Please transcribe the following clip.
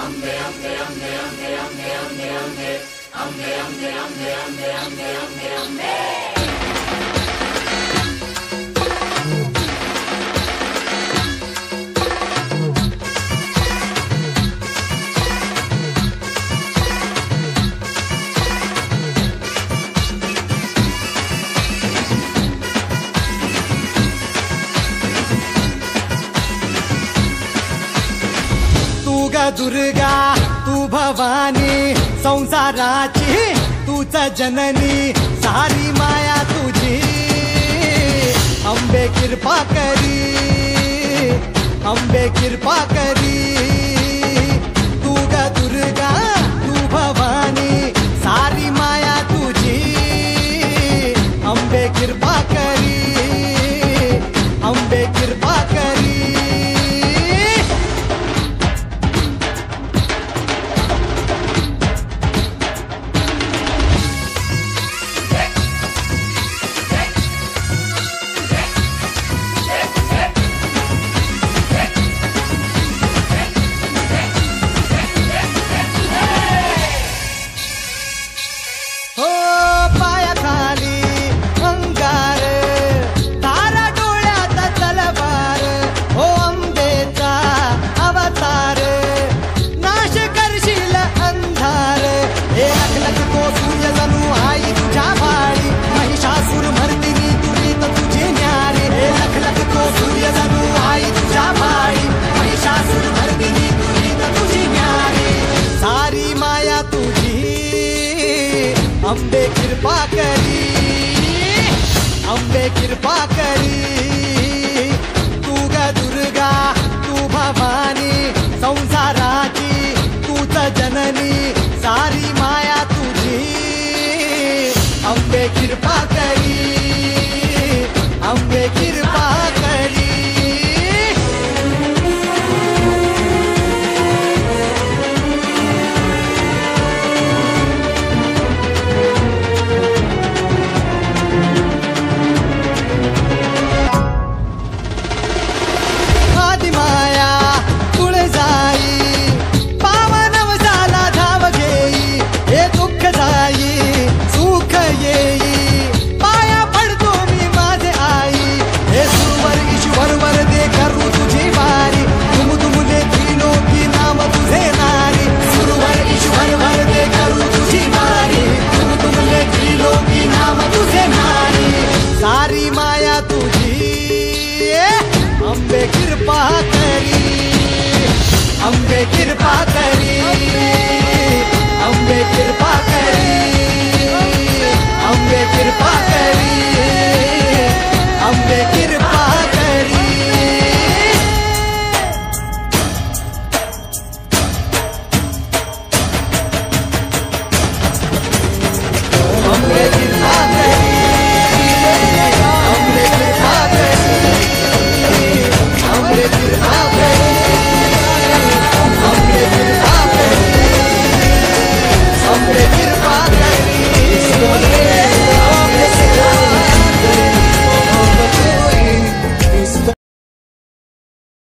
दुर्गा तू भवानी संसाराची तूच जननी सारी माया तुझी अंबे कृपा करी अंबे कृपा करी तू ग दुर्गा तू भवानी सारी माया तुझी अंबे कृपा करी अंबे कृपा करी अंबे कृपा करी अंबे कृपा करी तू ग दुर्गा तू भवानी संसाराची तूच जननी सारी माया तुझी अंबे कृपा करी अंबे कृपा करी सारी माया तुझी अंबे कृपा करी अंबे कृपा करी